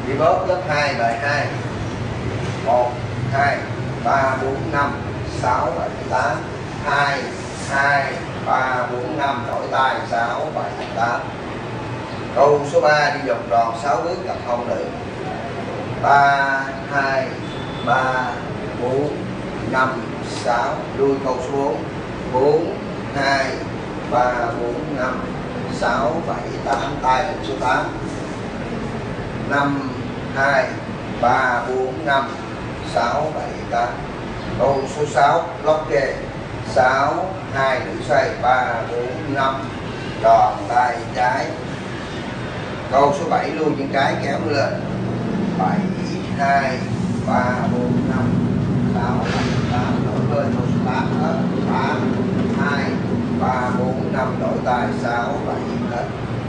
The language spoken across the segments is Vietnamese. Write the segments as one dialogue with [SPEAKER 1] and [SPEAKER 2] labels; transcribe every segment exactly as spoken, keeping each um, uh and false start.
[SPEAKER 1] Đi bóp lớp hai bài hai. một, hai, ba, bốn, năm, sáu, bảy, tám. hai, hai, ba, bốn, năm, đổi tay sáu, bảy, tám. Câu số ba đi vòng tròn sáu bước cặp hông nữ. ba, hai, ba, bốn, năm, sáu. Lui câu số bốn. bốn, hai, ba, bốn, năm, sáu, bảy, tám. Tay hình số tám. năm, hai, ba, bốn, năm, sáu, bảy, tám. Câu số sáu lót kê. sáu, hai nữ xoay. ba, bốn, năm. Tròn tay trái. Câu số bảy lui chân trái kéo lên. bảy, hai, ba, bốn, năm, sáu, bảy, tám. Đổi bên câu số tám hết. tám, hai, ba, bốn, năm. Đổi tay sáu, bảy, hết.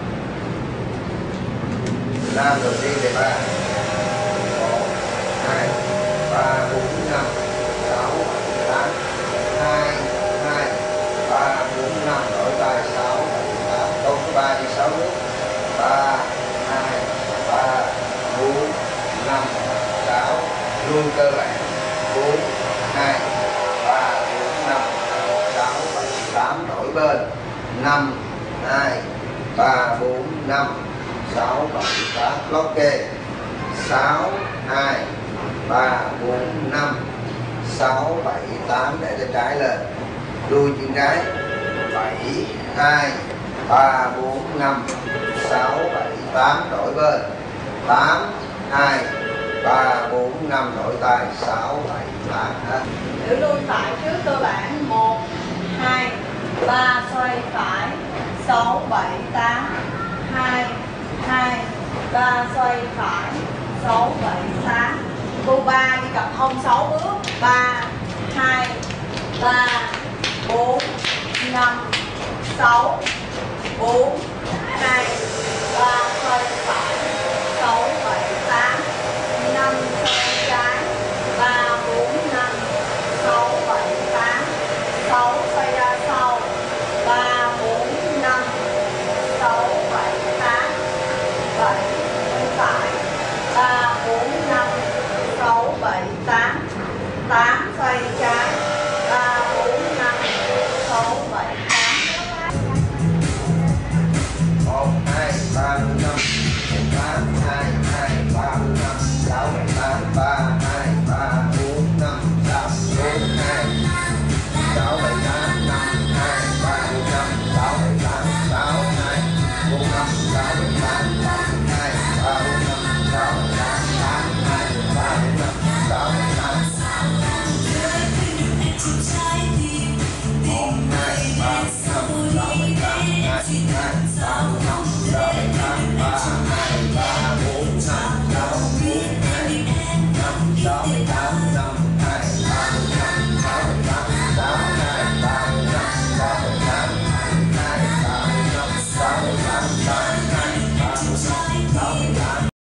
[SPEAKER 1] Nam đầu tiên đề ba. một, hai, ba, bốn, năm, sáu, bảy, tám. hai, hai, ba, bốn, năm. Đổi tay sáu, bảy, tám. Câu số ba đi sáu bước. ba, hai, ba, bốn, năm, sáu. Lui cơ bản. bốn, hai, ba, bốn, năm, sáu, bảy, tám. Đổi bên. năm, hai, ba, bốn, năm, sáu, bảy, tám. Lót kê. sáu, hai, ba, bốn, năm, sáu, bảy, tám. Để tay trái lên. Lui chân trái. bảy, hai, ba, bốn, năm, sáu, bảy, tám. Đổi bên. tám, hai, ba, bốn, năm. Đổi tay sáu, bảy, tám.
[SPEAKER 2] Nữ lui phải trước cơ bản. một, hai, ba, xoay phải. sáu, bảy, tám. hai, hai, ba, xoay phải. sáu, bảy, tám. Cô ba đi cặp hông sáu bước. ba, hai, ba, bốn, năm, sáu, bốn, hai, ba, xoay phải. sáu, bảy, tám. năm, xoay trái. ba, bốn, năm, sáu, bảy, tám. sáu, xoay ra sau. ba, bốn, năm, sáu, bảy, tám. bảy, xoay phải. ba, bốn, năm, sáu, bảy, tám. tám, xoay trái. ba, bốn, năm, sáu, bảy, tám.
[SPEAKER 1] một, hai, ba, bốn, năm. tám, hai, hai, ba, bốn, năm, sáu, bảy, tám. ba, hai, ba, bốn, năm, sáu, bốn, hai, sáu, bảy, tám. năm, hai, ba, bốn, năm, sáu, bảy, tám. sáu, hai, bốn, năm, sáu, bảy, tám. hai, ba, bốn, năm, sáu, bảy, tám. tám, hai, ba, bốn, năm, sáu, bảy, tám. một, hai, ba, bốn, năm, sáu, bảy, tám. hai, hai, ba,